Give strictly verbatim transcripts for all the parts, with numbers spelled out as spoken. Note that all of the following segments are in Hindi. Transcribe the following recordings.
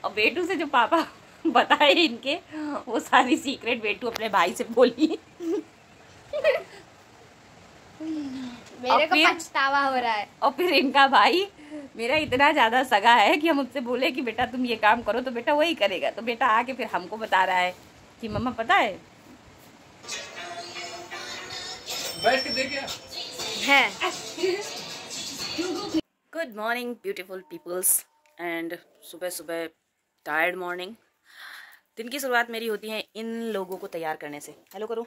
और बेटू से जो पापा बताए इनके वो सारी सीक्रेट बेटू अपने भाई से बोली। मेरे को पछतावा हो रहा है। और फिर इनका भाई मेरा इतना ज़्यादा सगा है कि हम उससे बोले कि बेटा तुम ये काम करो तो बेटा वही करेगा। तो बेटा आके फिर हमको बता रहा है कि मम्मा पता है बैठ के देखिए है। Good morning beautiful peoples and सुबह सुबह टायर्ड मॉर्निंग। दिन की शुरुआत मेरी होती है इन लोगों को तैयार करने से। हेलो करो।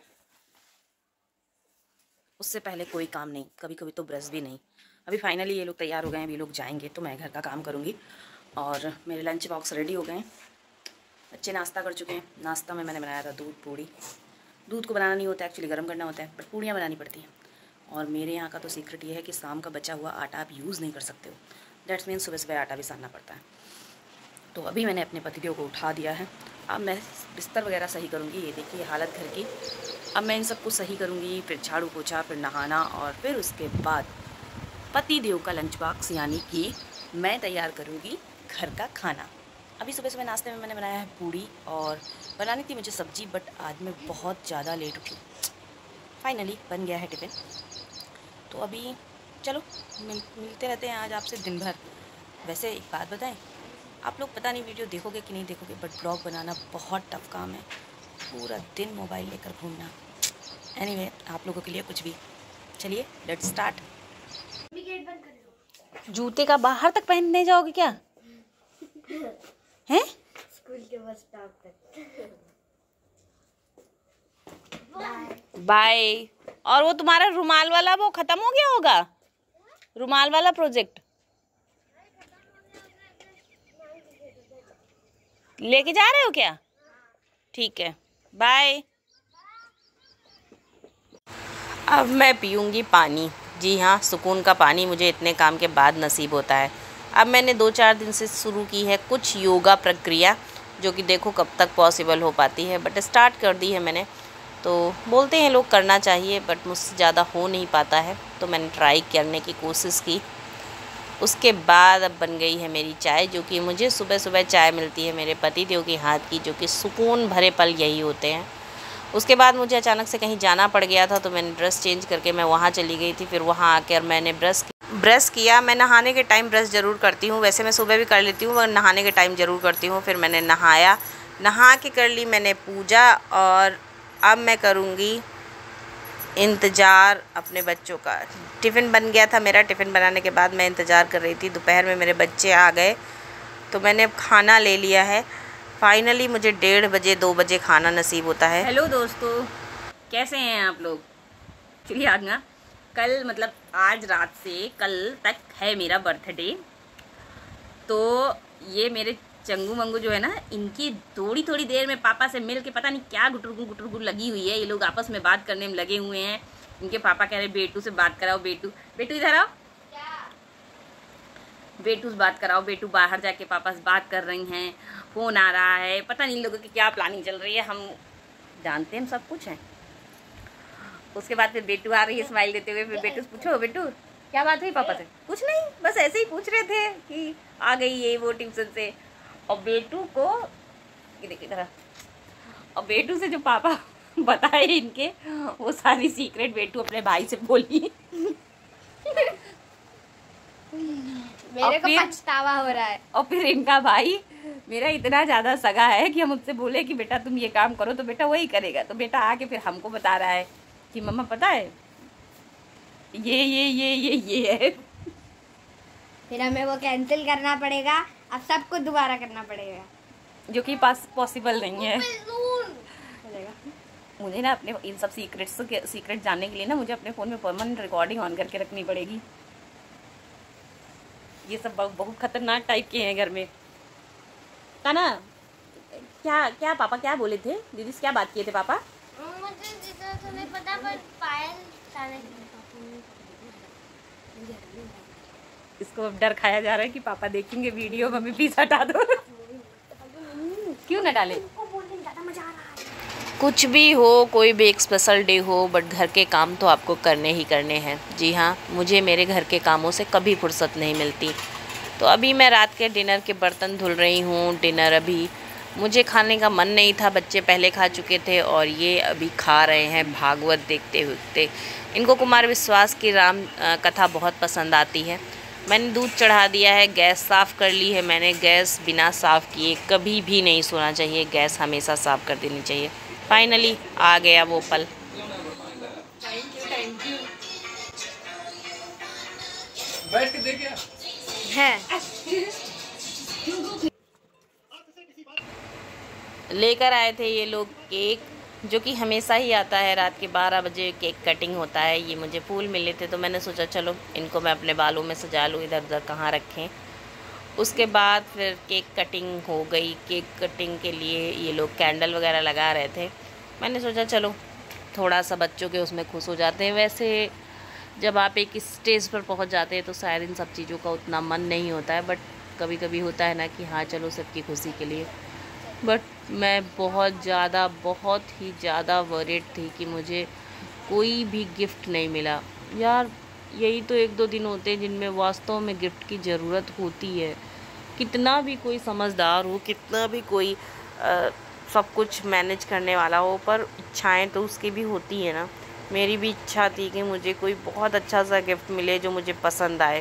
उससे पहले कोई काम नहीं, कभी कभी तो ब्रश भी नहीं। अभी फाइनली ये लोग तैयार हो गए हैं, अभी लोग जाएंगे तो मैं घर का काम करूँगी। और मेरे लंच बॉक्स रेडी हो गए हैं, बच्चे नाश्ता कर चुके हैं। नाश्ता में मैंने बनाया था दूध पूड़ी। दूध को बनाना नहीं होता, एक्चुअली गर्म करना होता है, बट पूड़ियाँ बनानी पड़ती हैं। और मेरे यहाँ का तो सीक्रेट ये है कि शाम का बचा हुआ आटा आप यूज़ नहीं कर सकते हो। दैट्स मीन सुबह सुबह आटा भी सानना पड़ता है। तो अभी मैंने अपने पतिदेव को उठा दिया है। अब मैं बिस्तर वगैरह सही करूँगी। ये देखिए हालत घर की। अब मैं इन सबको सही करूँगी, फिर झाड़ू पोछा, फिर नहाना, और फिर उसके बाद पतिदेव का लंच बॉक्स यानी कि मैं तैयार करूँगी घर का खाना। अभी सुबह सुबह नाश्ते में मैंने बनाया है पूड़ी, और बनानी थी मुझे सब्ज़ी, बट आज मैं बहुत ज़्यादा लेट उठी। फाइनली बन गया है टिफ़िन। तो अभी चलो मिल मिलते रहते हैं आज आपसे दिन भर। वैसे एक बात बताएं, आप लोग पता नहीं वीडियो देखोगे कि नहीं देखोगे, बट ब्लॉग बनाना बहुत टफ काम है। पूरा दिन मोबाइल लेकर घूमना। एनीवे, आप लोगों के लिए कुछ भी। चलिए लेट्स स्टार्ट। जूते का बाहर तक पहनने जाओगे क्या? हैं? स्कूल के बस स्टॉप तक। बाय। और वो तुम्हारा रुमाल वाला वो खत्म हो गया होगा, रुमाल वाला प्रोजेक्ट लेके जा रहे हो क्या? ठीक है, बाय। अब मैं पीऊँगी पानी। जी हाँ, सुकून का पानी मुझे इतने काम के बाद नसीब होता है। अब मैंने दो चार दिन से शुरू की है कुछ योगा प्रक्रिया, जो कि देखो कब तक पॉसिबल हो पाती है, बट स्टार्ट कर दी है मैंने। तो बोलते हैं लोग करना चाहिए, बट मुझसे ज़्यादा हो नहीं पाता है, तो मैंने ट्राई करने की कोशिश की। उसके बाद अब बन गई है मेरी चाय, जो कि मुझे सुबह सुबह चाय मिलती है मेरे पतिदेव के हाथ की, जो कि सुकून भरे पल यही होते हैं। उसके बाद मुझे अचानक से कहीं जाना पड़ गया था, तो मैंने ड्रेस चेंज करके मैं वहाँ चली गई थी। फिर वहाँ आकर मैंने ब्रश ब्रश किया। मैं नहाने के टाइम ब्रश ज़रूर करती हूँ, वैसे मैं सुबह भी कर लेती हूँ, मगर नहाने के टाइम ज़रूर करती हूँ। फिर मैंने नहाया, नहा के कर ली मैंने पूजा, और अब मैं करूँगी इंतज़ार अपने बच्चों का। टिफ़िन बन गया था मेरा। टिफ़िन बनाने के बाद मैं इंतज़ार कर रही थी। दोपहर में मेरे बच्चे आ गए, तो मैंने खाना ले लिया है। फाइनली मुझे डेढ़ बजे दो बजे खाना नसीब होता है। हेलो दोस्तों, कैसे हैं आप लोग? चलिए आज ना, कल मतलब आज रात से कल तक है मेरा बर्थडे। तो ये मेरे चंगू मंगू जो है ना, इनकी थोड़ी थोड़ी देर में पापा से मिल के पता नहीं क्या गुटुरगु गुटुरगु लगी हुई है। ये लोग आपस में बात करने में लगे हुए हैं। इनके पापा कह रहे बेटू से बात कराओ। बेटू बेटू इधर आओ, बेटू से बात कराओ। बेटू बाहर जाके पापा से बात कर रही हैं, फ़ोन आ रहा है, पता नहीं इन लोगों की क्या प्लानिंग चल रही है। हम जानते हैं, हम सब कुछ हैं। उसके बाद फिर बेटू आ रही है स्माइल देते हुए। फिर बेटू से पूछो, बेटू क्या बात हुई पापा से? कुछ नहीं, बस ऐसे ही पूछ रहे थे कि आ गई ये वो ट्यूशन से। और बेटू को ये देखिए इधर, और बेटू से जो पापा बताए इनके वो सारी सीक्रेट बेटू अपने भाई से बोली। मेरे को पछतावा हो रहा है। और फिर इनका भाई मेरा इतना ज़्यादा सगा है कि हम उससे बोले कि बेटा तुम ये काम करो तो बेटा वही करेगा। तो बेटा आके फिर हमको बता रहा है कि मम्मा पता है ये ये ये ये ये है। फिर हमें वो कैंसिल करना पड़ेगा, अब सबको दोबारा करना पड़ेगा, जो कि पास पॉसिबल नहीं है। मुझे ना अपने इन सब सीक्रेट्स के सीक्रेट जानने के लिए ना मुझे अपने फ़ोन में परमानेंट रिकॉर्डिंग ऑन करके रखनी पड़ेगी। ये सब बहुत खतरनाक टाइप के हैं घर में। का ना क्या क्या पापा क्या बोले थे? दीदी से क्या बात किए थे पापा? मुझे जितना तो नहीं पता, पर पायल सारे इसको अब डर खाया जा रहा है कि पापा देखेंगे वीडियो, मम्मी प्लीज हटा दो। क्यों ना डाले? कुछ भी हो, कोई भी एक स्पेशल डे हो, बट घर के काम तो आपको करने ही करने हैं। जी हाँ, मुझे मेरे घर के कामों से कभी फुर्सत नहीं मिलती। तो अभी मैं रात के डिनर के बर्तन धुल रही हूँ। डिनर अभी मुझे खाने का मन नहीं था, बच्चे पहले खा चुके थे और ये अभी खा रहे हैं भागवत देखते हुए। इनको कुमार विश्वास की राम कथा बहुत पसंद आती है। मैंने दूध चढ़ा दिया है, गैस साफ़ कर ली है मैंने। गैस बिना साफ़ किए कभी भी नहीं सोना चाहिए, गैस हमेशा साफ़ कर देनी चाहिए। फाइनली आ गया वो पल। बैठ के देखिए है लेकर आए थे ये लोग केक, जो कि हमेशा ही आता है। रात के बारह बजे केक कटिंग होता है। ये मुझे फूल मिले थे तो मैंने सोचा चलो इनको मैं अपने बालों में सजा लूँ, इधर उधर कहाँ रखें। उसके बाद फिर केक कटिंग हो गई। केक कटिंग के लिए ये लोग कैंडल वगैरह लगा रहे थे। मैंने सोचा चलो थोड़ा सा बच्चों के उसमें खुश हो जाते हैं। वैसे जब आप एक स्टेज पर पहुंच जाते हैं तो शायद इन सब चीज़ों का उतना मन नहीं होता है, बट कभी कभी होता है ना कि हाँ चलो सबकी खुशी के लिए। बट मैं बहुत ज़्यादा बहुत ही ज़्यादा वरीड थी कि मुझे कोई भी गिफ्ट नहीं मिला। यार यही तो एक दो दिन होते हैं जिनमें वास्तव में गिफ्ट की ज़रूरत होती है। कितना भी कोई समझदार हो, कितना भी कोई आ, सब कुछ मैनेज करने वाला हो, पर इच्छाएं तो उसकी भी होती है ना। मेरी भी इच्छा थी कि मुझे कोई बहुत अच्छा सा गिफ्ट मिले जो मुझे पसंद आए।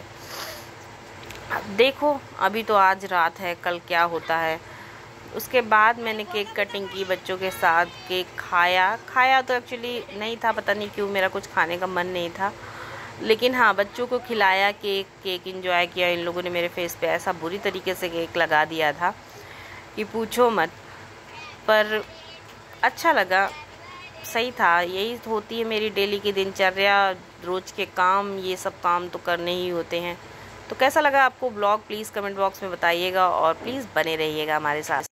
देखो अभी तो आज रात है, कल क्या होता है। उसके बाद मैंने केक कटिंग की बच्चों के साथ, केक खाया खाया तो एक्चुअली नहीं था, पता नहीं क्यों मेरा कुछ खाने का मन नहीं था, लेकिन हाँ बच्चों को खिलाया केक। केक एंजॉय किया। इन लोगों ने मेरे फेस पे ऐसा बुरी तरीके से केक लगा दिया था कि पूछो मत, पर अच्छा लगा, सही था। यही होती है मेरी डेली की दिनचर्या, रोज़ के काम। ये सब काम तो करने ही होते हैं। तो कैसा लगा आपको ब्लॉग प्लीज़ कमेंट बॉक्स में बताइएगा और प्लीज़ बने रहिएगा हमारे साथ।